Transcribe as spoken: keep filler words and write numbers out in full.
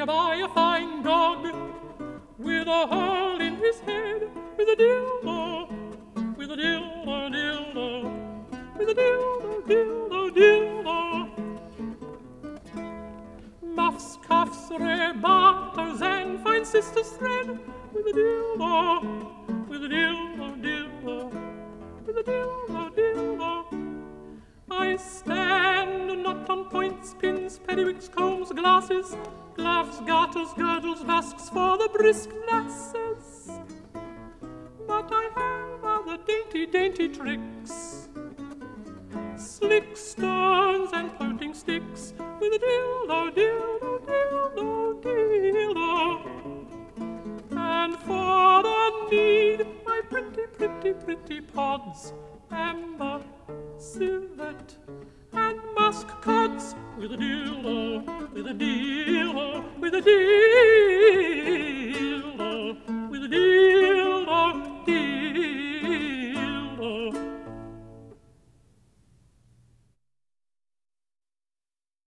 by a fine dog with a hole in his head, with a dildo, with a dildo, dildo, with a dildo, dildo, dildo. Muffs, cuffs, rebutters, and fine sisters thread, with a dildo, with a dildo, dildo, with a dildo, dildo. I stand not on points, pins, periwigs, combs, glasses, gloves, garters, girdles, basques for the brisk lasses. But I have other dainty, dainty tricks, slick stones and pointing sticks, with a dildo, dildo, dildo, dildo. And for the need, my pretty, pretty, pretty pods, amber, civet, and musk cods, with a dildo, with a dildo, with a dildo.